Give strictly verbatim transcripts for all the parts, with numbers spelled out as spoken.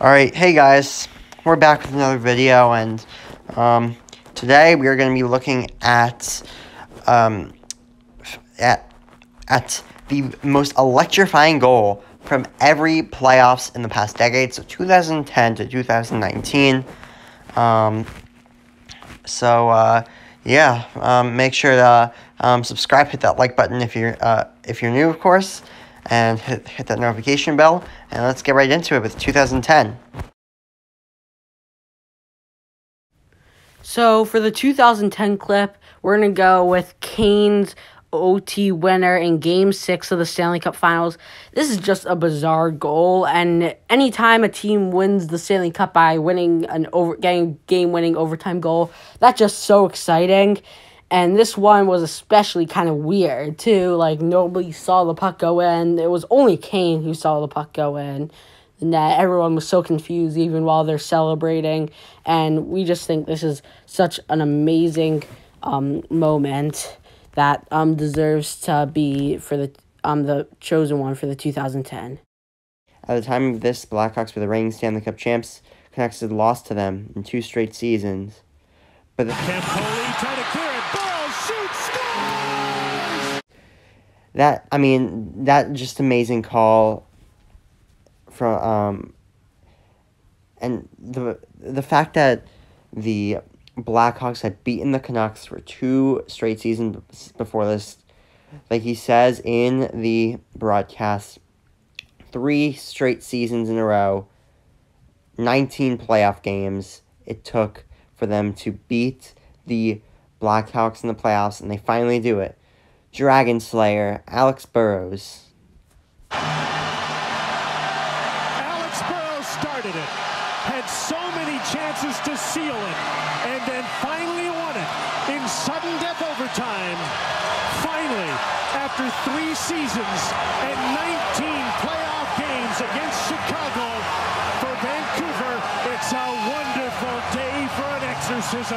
Alright, hey guys, we're back with another video, and um, today we are going to be looking at, um, at, at the most electrifying goal from every playoffs in the past decade, so two thousand ten to two thousand nineteen. Um, so, uh, yeah, um, make sure to um, subscribe, hit that like button if you're, uh, if you're new, of course, and hit, hit that notification bell, and let's get right into it with two thousand ten. So for the two thousand ten clip, we're going to go with Kane's O T winner in Game six of the Stanley Cup Finals. This is just a bizarre goal, and anytime a team wins the Stanley Cup by winning an over getting game-winning overtime goal, that's just so exciting. And this one was especially kind of weird, too. Like, nobody saw the puck go in. It was only Kane who saw the puck go in. The net. Everyone was so confused even while they're celebrating. And we just think this is such an amazing um, moment that um deserves to be for the um the chosen one for the two thousand ten. At the time of this, Blackhawks were the reigning Stanley Cup champs. Canucks had lost to them in two straight seasons. But the Campoli trying to clear it. Burrows shoots, scores! That I mean that just amazing call from um and the the fact that the Blackhawks had beaten the Canucks for two straight seasons before this, like he says in the broadcast, three straight seasons in a row, nineteen playoff games it took for them to beat the Blackhawks in the playoffs, and they finally do it. Dragon Slayer, Alex Burrows. Alex Burrows started it, had so many chances to seal it, and then finally won it in sudden death overtime. Finally, after three seasons and nineteen playoff games against Chicago, for Vancouver, it's a wonderful day for an exorcism.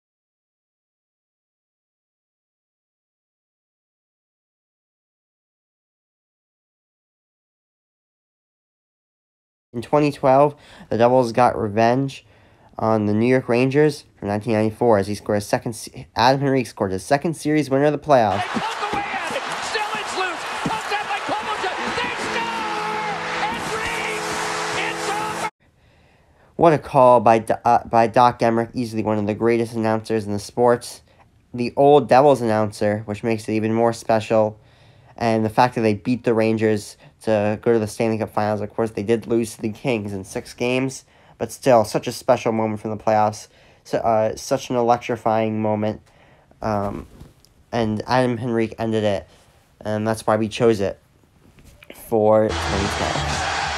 In twenty twelve, the Devils got revenge on the New York Rangers for nineteen ninety-four as he scored his second. Adam Henrique scored his second series winner of the playoffs. They poke away at it. Still it's loose. Poked out by Cobblestone. They score! Henrique! It's over! What a call by uh, by Doc Emrick, easily one of the greatest announcers in the sport. The old Devils announcer, which makes it even more special. And the fact that they beat the Rangers to go to the Stanley Cup Finals. Of course, they did lose to the Kings in six games, but still, such a special moment from the playoffs. So, uh, such an electrifying moment. Um, and Adam Henrique ended it, and that's why we chose it for twenty twelve.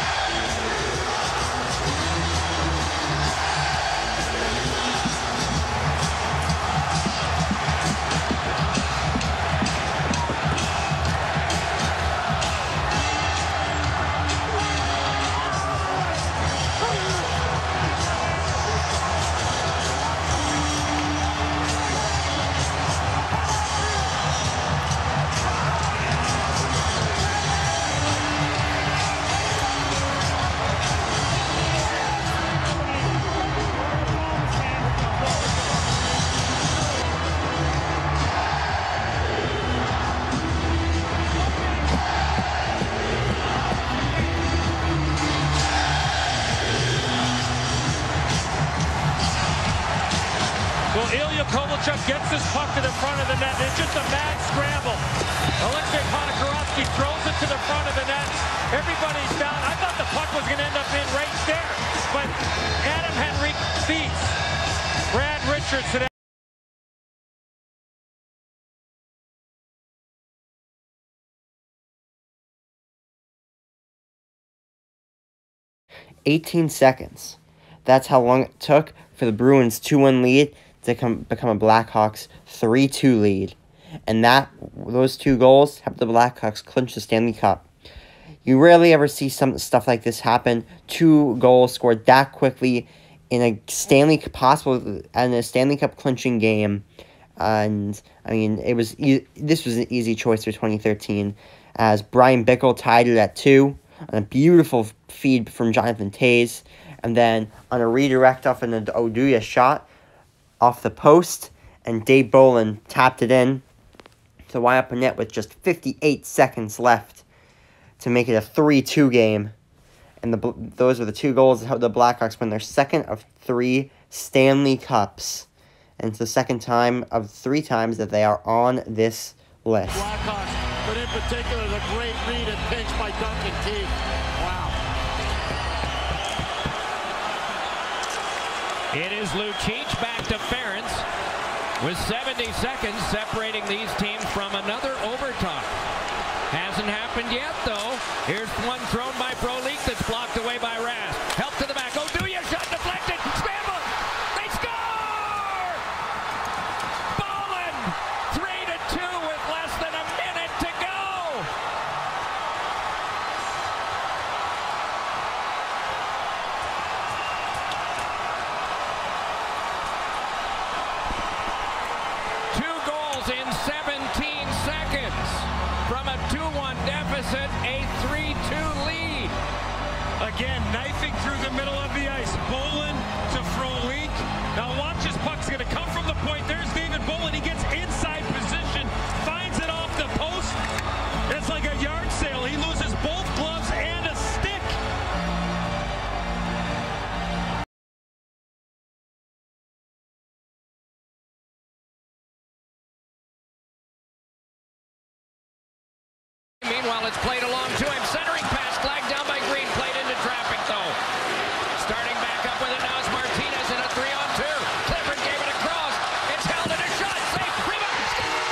Well, Ilya Kovalchuk gets this puck to the front of the net. It's just a mad scramble. Alexei Ponikarovsky throws it to the front of the net. Everybody's down. I thought the puck was going to end up in right there. But Adam Henrique beats Brad Richardson. eighteen seconds. That's how long it took for the Bruins' two one lead to come, become a Blackhawks three two lead. And that those two goals helped the Blackhawks clinch the Stanley Cup. You rarely ever see some stuff like this happen. Two goals scored that quickly in a Stanley possible in a Stanley Cup clinching game. And I mean, it was e this was an easy choice for twenty thirteen, as Brian Bickle tied it at two on a beautiful feed from Jonathan Toews, And then on a redirect off an Oduya shot off the post, and Dave Bolin tapped it in to wind up a net with just fifty-eight seconds left to make it a three two game. And the those were the two goals that helped the Blackhawks win their second of three Stanley Cups. And it's the second time of three times that they are on this list. Blackhawks, but in particular, the great read and pinch by Duncan Keith. Wow. It is Lucic back to Ferentz with seventy seconds separating these teams from another overtime. Hasn't happened yet, though. Here's one thrown by Brolik that's blocked away by Rask. Help to the back. Oduya shot deflected. Scramble. They score! Bolin, three to two with less than a minute to go. Two goals in seventeen seconds. From a two one deficit, a three two lead. Again, knifing through the middle of the ice. Bolin to Frolik. Now watch his puck's going to come from the point. There's David Bolin. He gets inside position, finds it off the post. It's like a yard sale. He loses both gloves and a stick. Meanwhile, it's played along to him. Centering pass flagged down by Green. Played into traffic, though. Starting back up with it now is Martinez in a three on two. Clifford gave it across. It's held in a shot. Safe. Rebound.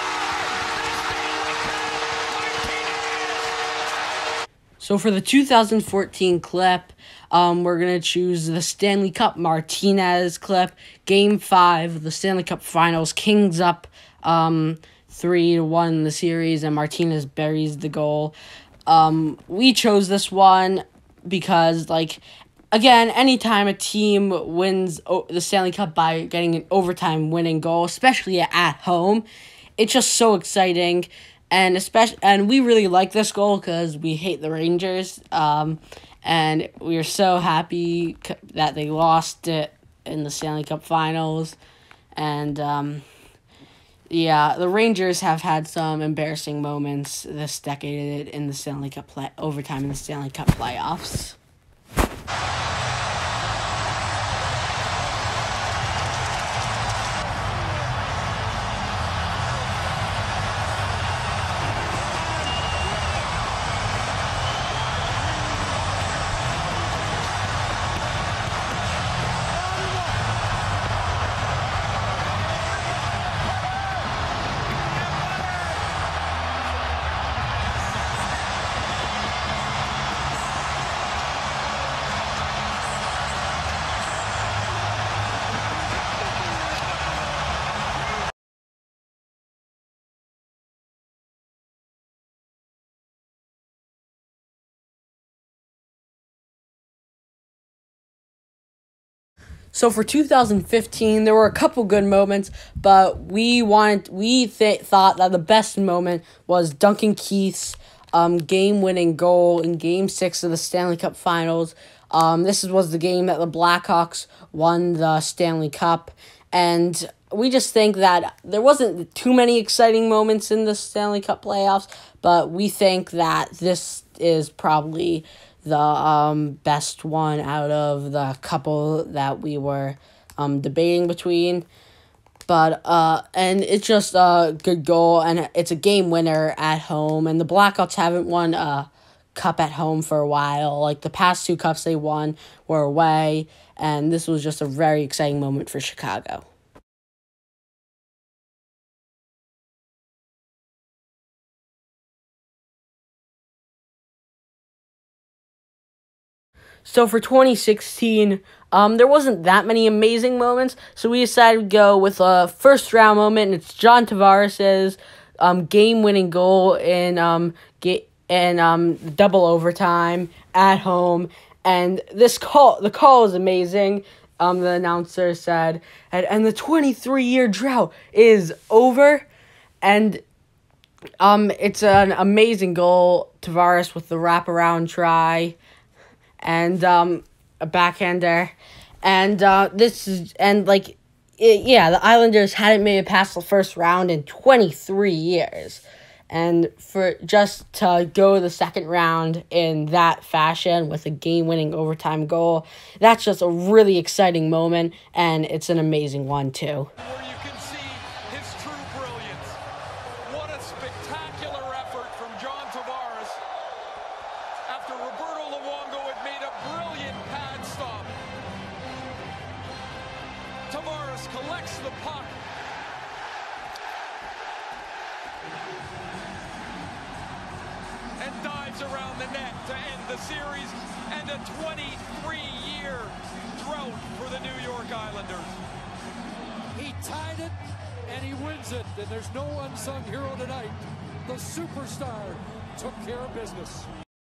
Martinez! So for the two thousand fourteen clip, um, we're going to choose the Stanley Cup Martinez clip. Game five of the Stanley Cup Finals. Kings up um, three to one in the series, and Martinez buries the goal. Um, we chose this one because, like, again, anytime a team wins o- the Stanley Cup by getting an overtime winning goal, especially at home, it's just so exciting. And especially, and we really like this goal because we hate the Rangers. Um, and we are so happy c- that they lost it in the Stanley Cup Finals. And um, yeah, the Rangers have had some embarrassing moments this decade in the Stanley Cup play overtime in the Stanley Cup playoffs. So for two thousand fifteen, there were a couple good moments, but we wanted we th- thought that the best moment was Duncan Keith's um, game-winning goal in Game Six of the Stanley Cup Finals. Um, this was the game that the Blackhawks won the Stanley Cup, and we just think that there wasn't too many exciting moments in the Stanley Cup playoffs, but we think that this is probably the um, best one out of the couple that we were um, debating between. But, uh, and it's just a good goal, and it's a game winner at home, and the Blackhawks haven't won a cup at home for a while. Like, the past two cups they won were away, and this was just a very exciting moment for Chicago. So for twenty sixteen, um, there wasn't that many amazing moments, so we decided to go with a first-round moment, and it's John Tavares' um, game-winning goal in um ga- in um double overtime at home, and this call the call is amazing. Um, the announcer said, and, and the twenty-three-year drought is over, and um, it's an amazing goal. Tavares with the wraparound try. And um, a backhander. And uh, this is, and like, it, yeah, the Islanders hadn't made it past the first round in twenty-three years. And for just to go to the second round in that fashion with a game-winning overtime goal, that's just a really exciting moment, and it's an amazing one, too. Where you can see his true brilliance. What a spectacular effort from John Tavares after Roberto Luongo had made a brilliant pad stop. Tavares collects the puck. And dives around the net to end the series and a twenty-three year drought for the New York Islanders. He tied it, and he wins it. And there's no unsung hero tonight. The superstar took care of business.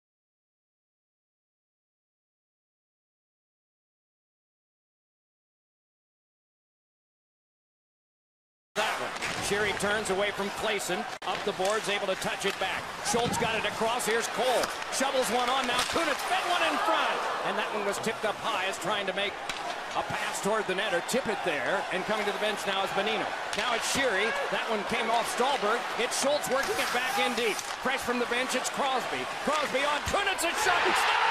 That one. Sherry turns away from Clayson. Up the boards, able to touch it back. Schultz got it across. Here's Cole. Shovels one on now. Kunitz fed one in front. And that one was tipped up high as trying to make a pass toward the net or tip it there. And coming to the bench now is Bonino. Now it's Sherry. That one came off Stallberg. It's Schultz working it back in deep. Fresh from the bench, it's Crosby. Crosby on Kunitz. A shot.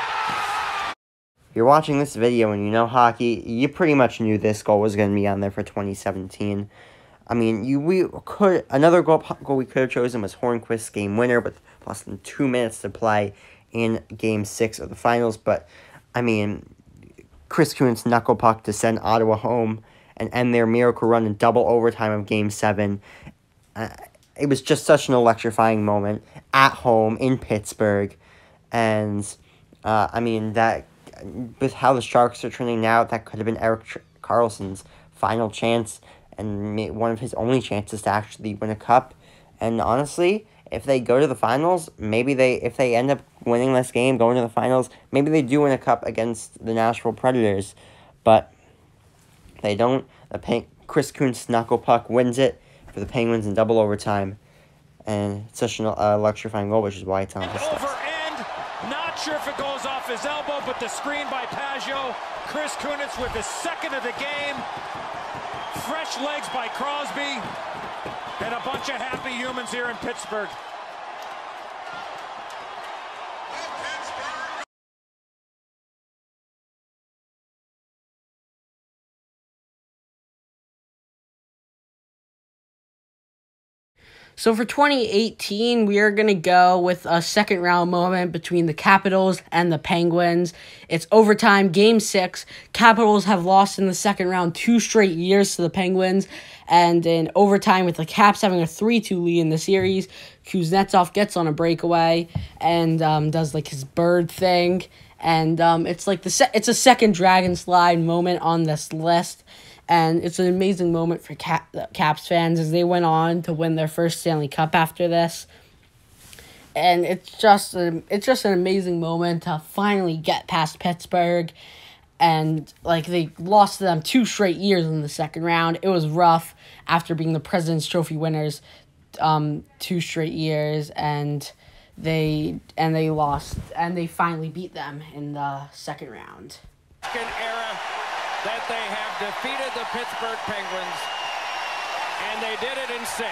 If you're watching this video and you know hockey, you pretty much knew this goal was going to be on there for twenty seventeen. I mean, you we could another goal, goal we could have chosen was Hornquist's game winner with less than two minutes to play in Game Six of the Finals. But I mean, Chris Kunitz knuckle puck to send Ottawa home and end their miracle run in double overtime of Game Seven. Uh, it was just such an electrifying moment at home in Pittsburgh, and uh, I mean that with how the Sharks are trending now, that could have been Erik Karlsson's final chance and one of his only chances to actually win a cup. And honestly, if they go to the finals, maybe they, if they end up winning this game, going to the finals, maybe they do win a cup against the Nashville Predators. But they don't. The Pen- Chris Kunitz knuckle puck wins it for the Penguins in double overtime. And it's such an uh, electrifying goal, which is why it's on this list. Over end. Not sure if it goes off his elbow, but the screen by Pajot. Chris Kunitz with his second of the game. Fresh legs by Crosby, and a bunch of happy humans here in Pittsburgh. So for twenty eighteen, we are going to go with a second round moment between the Capitals and the Penguins. It's overtime, game six. Capitals have lost in the second round two straight years to the Penguins. And in overtime, with the Caps having a three two lead in the series, Kuznetsov gets on a breakaway and um, does like his bird thing. And um, it's like the se- it's a second Dragon Slide moment on this list. And it's an amazing moment for Cap- Caps fans as they went on to win their first Stanley Cup after this. And it's just a, it's just an amazing moment to finally get past Pittsburgh. And like they lost to them two straight years in the second round. It was rough after being the President's Trophy winners um, two straight years. And they and they lost and they finally beat them in the second round. Second era that they have defeated the Pittsburgh Penguins, and they did it in six.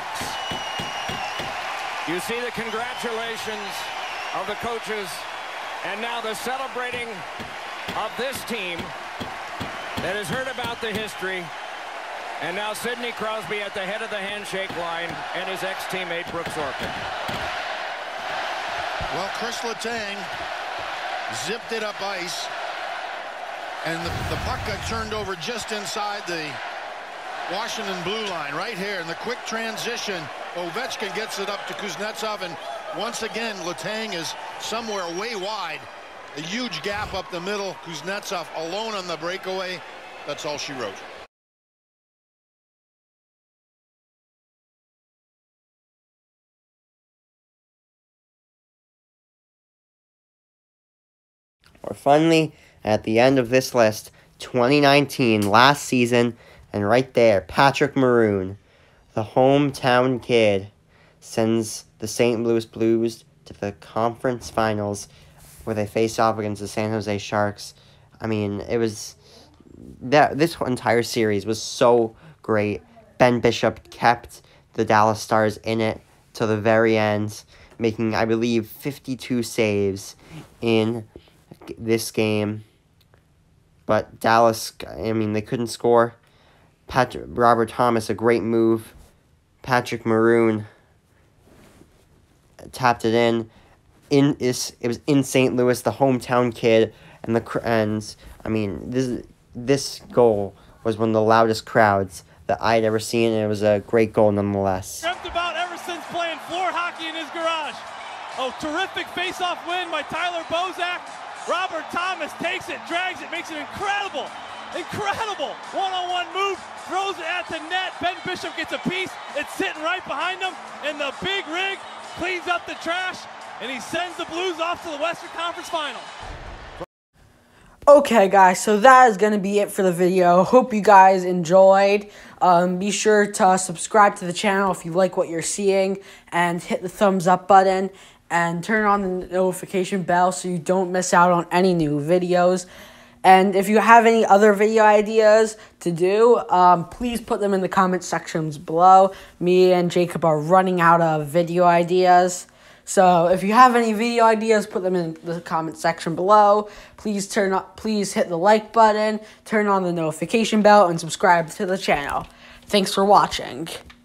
You see the congratulations of the coaches, and now the celebrating of this team that has heard about the history, and now Sidney Crosby at the head of the handshake line, and his ex-teammate Brooks Orpik. Well, Chris Letang zipped it up ice. And the, the puck got turned over just inside the Washington blue line right here. And the quick transition, Ovechkin gets it up to Kuznetsov. And once again, Letang is somewhere way wide. A huge gap up the middle. Kuznetsov alone on the breakaway. That's all she wrote. Or finally, at the end of this list, twenty nineteen, last season, and right there, Patrick Maroon, the hometown kid, sends the Saint Louis Blues to the conference finals where they face off against the San Jose Sharks. I mean, it was that this entire series was so great. Ben Bishop kept the Dallas Stars in it till the very end, making, I believe, fifty-two saves in this game. But Dallas, I mean, they couldn't score. Patrick, Robert Thomas, a great move. Patrick Maroon tapped it in. In is it was in Saint Louis, the hometown kid, and the and I mean this this goal was one of the loudest crowds that I'd ever seen, and it was a great goal nonetheless. Dreamt about ever since playing floor hockey in his garage. Oh, terrific face-off win by Tyler Bozak. Robert Thomas takes it, drags it, makes it incredible, incredible one-on-one move, throws it at the net. Ben Bishop gets a piece. It's sitting right behind him, and the big rig cleans up the trash, and he sends the Blues off to the Western Conference Final. Okay, guys, so that is going to be it for the video. Hope you guys enjoyed. Um, be sure to subscribe to the channel if you like what you're seeing, and hit the thumbs up button, and turn on the notification bell so you don't miss out on any new videos. And if you have any other video ideas to do, um, please put them in the comment sections below. Me and Jacob are running out of video ideas. So if you have any video ideas, put them in the comment section below. Please turn up, please hit the like button, turn on the notification bell, and subscribe to the channel. Thanks for watching.